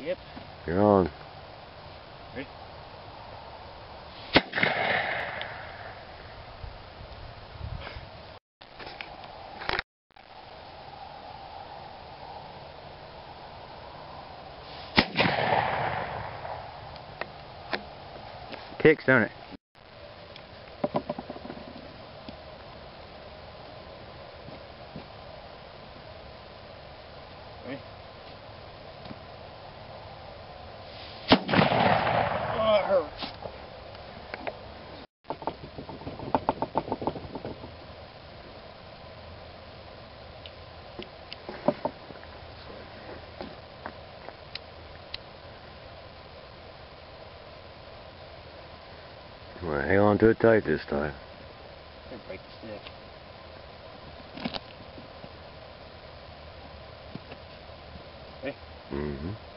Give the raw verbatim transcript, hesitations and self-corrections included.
Yep. You're on. Ready? Kicks, don't it? Ready? Oh, it hurts. Well, hang on to it tight this time. It'll break the stick. Ready? Mm-hmm.